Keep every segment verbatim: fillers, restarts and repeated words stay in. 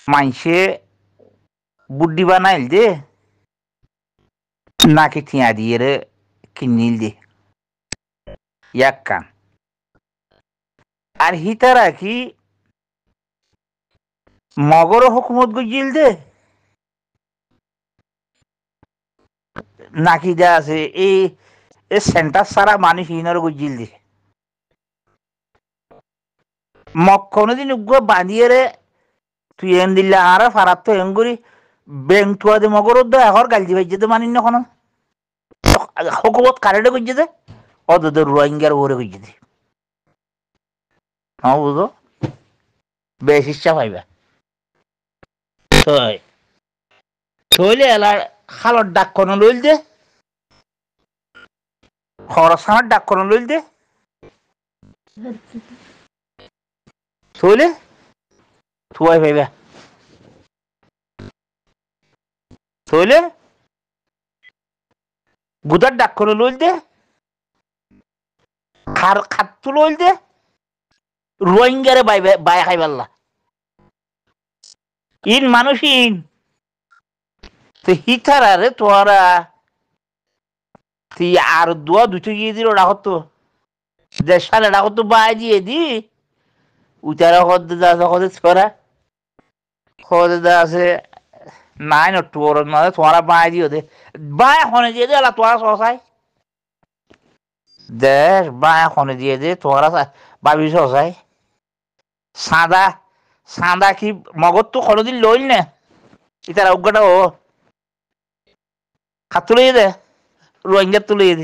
মাইসে বুদ্ধি বানাইল দে নাকি ঠিয়া দিয়ে রে কিনিল দে এক কান আর হিতারা কি মগর হুকুমত গজিল দে নাকি যা আছে এই সেন্টার সারা মানুষ হিনর গজিল দে মক কোনোদিন উগ্র বাঁধিয়ে রে তুই এন দিল্লা আর ফারাত তো এন করি ব্যাংক থুয়া দে মগর দে এখন গাল দিবাই যেতে মানিন না কোনো হুকুমত কারেন্টে গজিয়ে দে অত তো রোহিঙ্গার ওরে গজিয়ে দে হ্যাঁ বুঝো বেশ ইচ্ছা পাইবা থই থইলে এলার খালর ডাক কোনো লইল দে খরসানার ডাক কোনো লইল দে থইলে থুয়াই পাইবা থইলে গুদার ডাক কোনো লইল দে খার খাত্তু লইল দে রোহিঙ্গারে বাইবে বাই খাইবাল্লা ইন মানুষ ইন তো হিতারা রে তোরা তুই আর দোয়া দুটো গিয়ে দিল রাখতো দেড় সালে রাখতো বাই দিয়ে দি উতারা হদ্দে দা হদে তোরা হদে দা আছে নাই না তোর মানে তোরা বাই দিও দে বাই হনে দিয়ে দে আলা তোরা সসাই দেশ বাই হনে দিয়ে দে তোরা ভাবি সসাই সাদা সাদা কি মগজ তো কোনোদিন লইল না ইতারা উগ্গটা ও হাত তুলে দে রোহিঙ্গা তুলে দে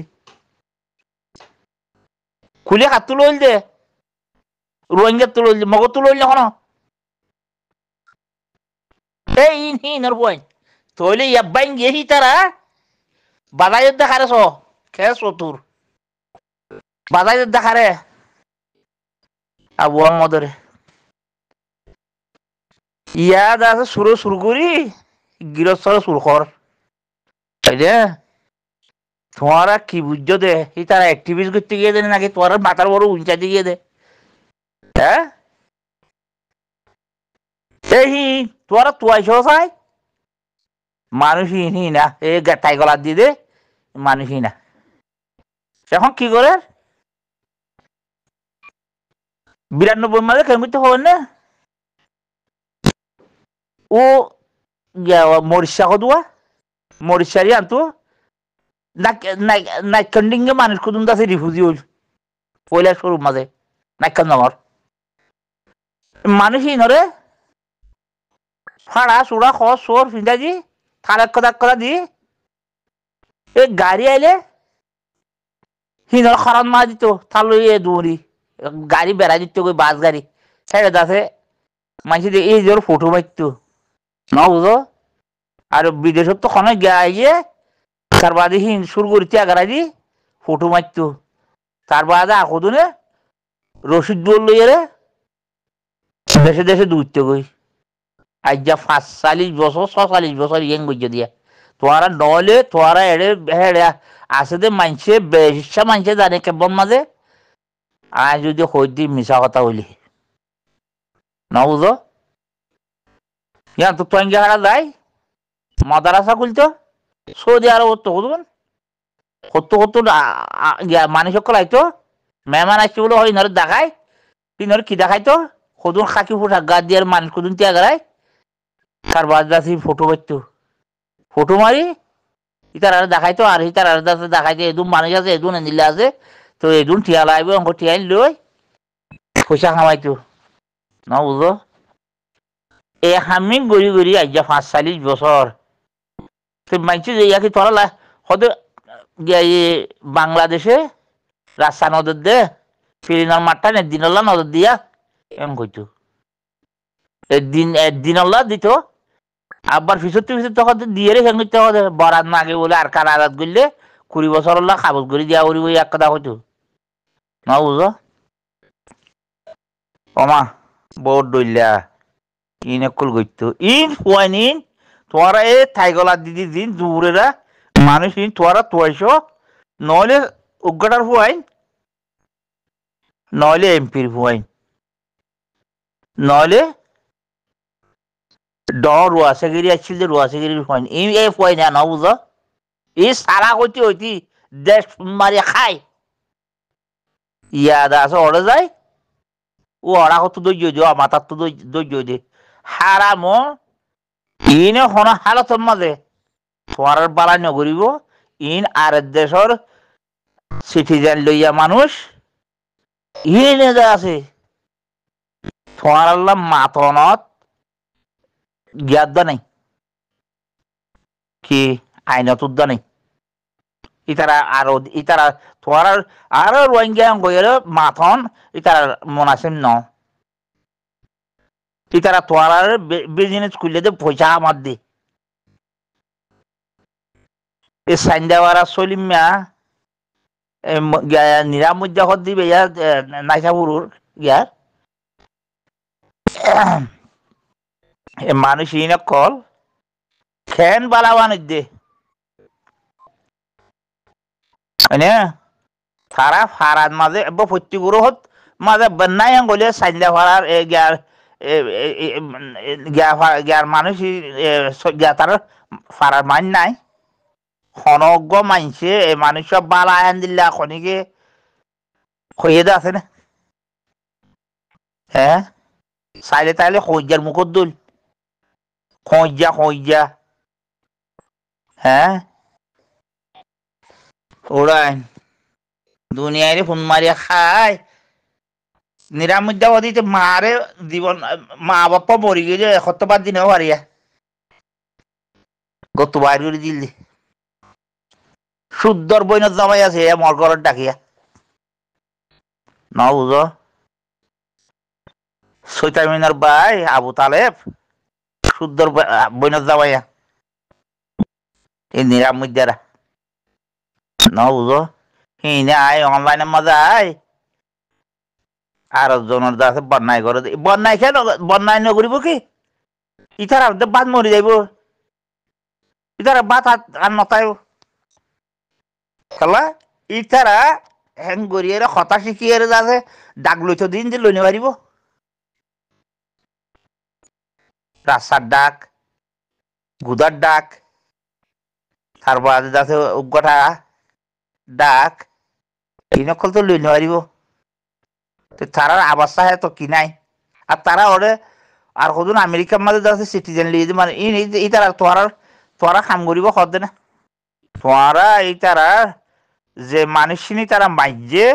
খুলে হাত তুলে দে রোহিঙ্গা তুলে দে মগজ তুলে না কোনো এই ইন হিন ওর বই তইলে ইয়াবাইন গেহি তারা বাজায় দেখারে সো কে সতুর বাজায় দেখারে আবু মদরে ইয়াদ আছে সুরো শুরু করি গিরস্তর সুর কর তাই রে তোমারা কি বুঝছো দে এই তারা অ্যাক্টিভিস্ট করতে গিয়ে দেয় নাকি তোমার মাথার বড় উঁচা দিয়ে দে হ্যাঁ এই তোরা তুয়াইছ চাই মানুষই নি না এ গেটাই গলা দিয়ে দে মানুষই না এখন কি করে বিরানব্বই মাসে কেমিতে হবে না ও মরিষা কদুয়া মরিষারি আনতো নাইকন্ডিংয়ে মানুষ কুদুম আছে রিফিউজি হইল পয়লা শুরুর মাঝে নাইকান নামর মানুষই নরে ফাড়া চূড়া খস চোর ফিন্দা দি থালাক কথা কথা দি এই গাড়ি আইলে হিনর খরান মা দিত থালো এ দৌড়ি গাড়ি বেড়া দিত কই বাস গাড়ি ছেড়ে দাসে মানুষ এই জোর ফটো মারতো না বুঝো আর বিদেশত তো খনে গিয়ে তার বাদে হিন সুর করিতে আগারাই দি ফটো মারতো তার বাদে আকো দুনে রশিদ বল লইয়ে দেশে দেশে দৌড়তে গই আজ যা পাঁচ চাল্লিশ বছর ছ চাল্লিশ বছর ইয়েং বুঝে দিয়া তোরা নলে তোরা এড়ে হেড়ে আছে দে মানছে বেশা মানছে জানে কেবল মাঝে আজ যদি হইতি মিশা কথা হইলি না বুঝো ইয়া তো তোয়াঙ্গি হারা যায় মাদারাসা খুলতো সৌদি আরব তো বুঝবেন কত কত মানুষ সকল আইতো মেহমান আসছে বলে হয় ইনার দেখায় ইনার কি দেখাইতো কদুন খাকি ফুটা গা দিয়ে মানুষ কদুন তিয়া গড়ায় তার বাদ দাসি ফটো মারতো ফটো মারি ইতার আর দেখাইতো আর ইতার আর দাসে দেখাইতো এদুন মানুষ আছে এদুন নিলে আছে তো এদুন টিয়া লাগবে অঙ্ক টিয়াই লই পয়সা কামাইতো না বুঝো এ হামি গড়ি গড়ি আজ যা পাঁচ চাল্লিশ বছর মানছি যে ইয়াকে তোরা হয়তো বাংলাদেশে রাস্তা নজর দে ফিরিনার মাঠটা একদিন আল্লাহ নজর দিয়া এম কইতো একদিন একদিন আল্লাহ দিত আবার ফিসতে ফিসতে তখন দিয়ে রে ফেন করতে হবে বরাত না আগে বলে আর কার আজাদ করলে কুড়ি বছর আল্লাহ কাগজ করে দিয়া করি ওই এক কথা হইতো না বুঝো ওমা বহুত দইলা ইন একুল গইতো ইন ফুয়াইন ইন তোরা এ থাইগলা দিদি দিন দূরেরা মানুষ ইন তোরা তোয়াইছ নইলে উগ্গটার ফুয়াইন নইলে এমপির ফুয়াইন নইলে ড রুয়াশাগিরি আসছিল যে রুয়াশাগিরির পয়েন্ট এই এই পয়েন্ট না বুঝো এই সারা কইতে হইতি দেশ মারি খায় ইয়াদ আছে ওড়ে যায় ও ওরা কত দৈর্য দিও মাথার তো দৈর্য দে হারামো ইনে হন হালতর মাঝে তোমার বালা নগরিব ইন আর দেশের সিটিজেন লইয়া মানুষ ইনে যা আছে তোমার আল্লাহ মাতনত জ্ঞাত নাই কি আইনত উদ্দা নাই ইতারা আরো ইতারা তোমার আরো রোহিঙ্গা গইরে মাথন ইতারা মনাসিম ন ইতারা তোমার বিজনেস খুললে দে পয়সা আমার দে এই সাইন্দাওয়ারা সলিমিয়া নিরামুদ্দা হদ দিবে ইয়া নাইসাবুরুর ইয়ার মানুষ ইনে কল খেন বালাওয়ান দে মানে তারা ফারাদ মাঝে প্রত্যেক গ্রহত মাঝে বন্যাই গলে সাইন্দা ফারার গ্যার গ্যার মানুষ তার ফারার মান নাই খনজ্ঞ মানছে এই মানুষ বালা আইন দিল্লা খনিকে হয়ে আছে না হ্যাঁ চাইলে তাইলে সজ্জার মুখত দল সজ্জা সজ্জা হ্যাঁ ওরাই দুনিয়ারে ফোন মারিয়া খায় নিরামুদ্দাবাদীতে মারে জীবন মা বাপ্পা মরি গেছে এসপ্তাহ দিনেও পারিয়া গত বাইর করে দিল্লি শুদ্ধর বইনত জামাই আছে মর ঘরত ডাকিয়া ন বুঝ সৈতামিনার ভাই আবু তালেব শুদ্ধর বইনত জামাইয়া এই নিরামুদ্দারা ন বুঝো হিনে আয় অনলাইনের মাঝে আয় আর জনের দাসে বন্যায় করে বন্যায় খেয়ে বন্যায় নগরিব কি ইতারা বাদ মরি যাইব ইতারা বাদ আর নতাইব খেলা ইতারা হ্যাং গড়িয়ে হতা শিখিয়ে যাচ্ছে ডাক লইত দিন যে লইনে পারিব রাস্তার ডাক গুদার ডাক তারপর যাচ্ছে উগ্গটা ডাক এই নকল তো লইনে পারিব তারার অবস্থা হ্যাঁ তো কি নাই আর তারা ওরে আর কদিন আমেরিকার মাঝে যাচ্ছে সিটিজেন লিয়ে মানে এই তারা তোরা তোরা কাম করিব সদে না তোরা এই তারা যে মানুষিনী তারা মাইজে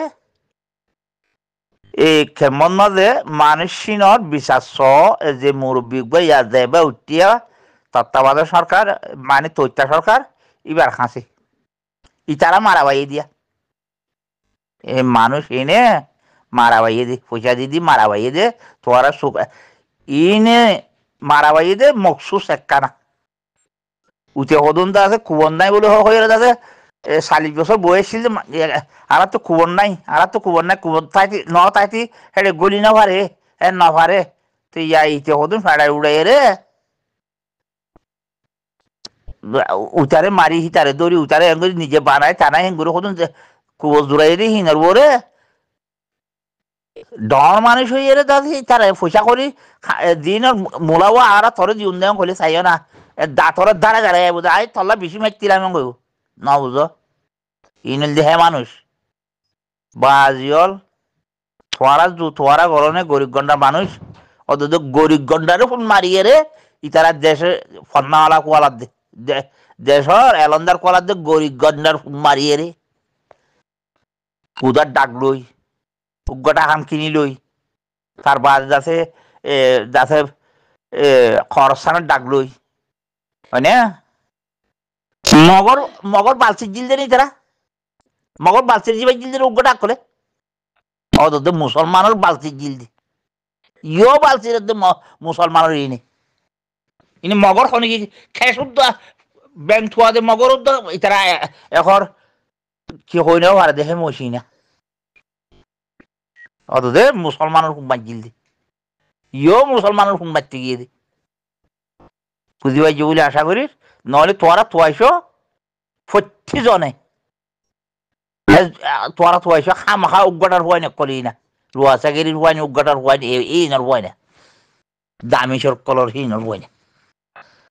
এই কেমন মাঝে মানুষিনর বিশ্বাস যে মুরব্বী ইয়া যাইবা উঠিয়া তত্ত্বাবধায়ক সরকার মানে তৈতা সরকার এবার খাঁসে ই তারা মারা বাইয়ে দিয়া এ মানুষ এনে মারা বাইয়ে দে পয়সা দিদি মারা বাইয়ে দে তোরা সুখ ইনে মারা বাইয়ে দে মকসুস একখানা উঠে হদন দা আছে কুবন নাই বলে হয়ে আছে চাল্লিশ বছর বয়সছিল আর তো কুবন নাই আর তো কুবন নাই কুবন তাইতি ন তাইতি হেঁটে গলি না পারে হ্যাঁ না পারে তো ইয়া ইতে হদন ফেড়াই উড়াই রে উতারে মারি হিতারে দৌড়ি উতারে এঙ্গুরি নিজে বানায় টানায় হেঙ্গুরি হদন কুবজ দৌড়াই রে হিনার বরে ডর মানুষ হয়ে রে দাদি তারা পয়সা করি দিনের মোলাও আর থরে জীবন দেওয়া করলে চাইও না দাঁতরের দ্বারা গাড়াই বুঝে আই তল্লা বেশি মারতিলাম গো না বুঝো ইনল দেহে মানুষ বাজিয়ল থোয়ারা থোয়ারা গরনে গরিব গন্ডার মানুষ অত গরিব গন্ডারে ফোন মারিয়ে রে ইতারা দেশে ফন্নাওয়ালা কোয়ালার দে দেশর এলন্দার কোয়ালার দে গরিব গন্ডার ফোন মারিয়ে রে উদার ডাক লই উগ্গটা খান কিনি লই তার বাদ যাচ্ছে এ যাচ্ছে এ খরচানের ডাক লই হয় না মগর মগর বালচির জিল দেনি তারা মগর বালচির জিবাই জিল দেনি উগ্গ ডাক করে অত মুসলমানের বালচির জিল দি ইও বালচির মুসলমানের ইনে ইনি মগর খনি কি খেস ব্যাংক থুয়া দে মগর তারা এখন কি হইনাও আর দেখে মসি না অত দে মুসলমানের হুম বাজিল দি ইও মুসলমানের হুম বাজতে গিয়ে দে বুঝি পাইছি বলে আশা করি নহলে তোরা তোয়াইছ প্রতি জনে তোরা তোয়াইছ খামাখা উগ্গটার হয় না কলি না রুয়াচাগিরির হয় না উগ্গটার হয় না এই নর হয় না দামি সরকলর হি নর হয় না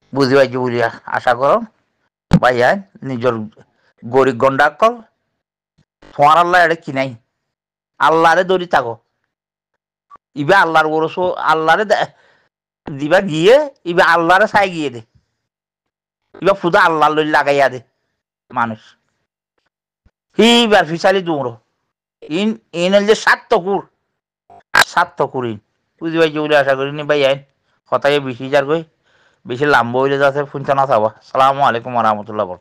বুঝি পাইছি বলি আশা করো ভাইয়া নিজের গরিব গন্ডা কল তোমার আল্লাহ এটা কি নাই আল্লাহরে দৌড়ি থাকো ইবে আল্লাহর ওরস আল্লাহরে দিবা গিয়ে ইবে আল্লাহরে চাই গিয়ে দে ইবা ফুদা আল্লাহ লই লাগাইয়া দে মানুষ হিবার ফিসালি দৌড়ো ইন ইন যে সাত টকুর সাত টকুর ইন বুঝি পাইছি বলে আশা করি নি ভাই আইন কথায় বেশি যার কই বেশি লাম্ব হইলে যাচ্ছে ফুনটা না থাকবা সালামু আলাইকুম রহমতুল্লাহ।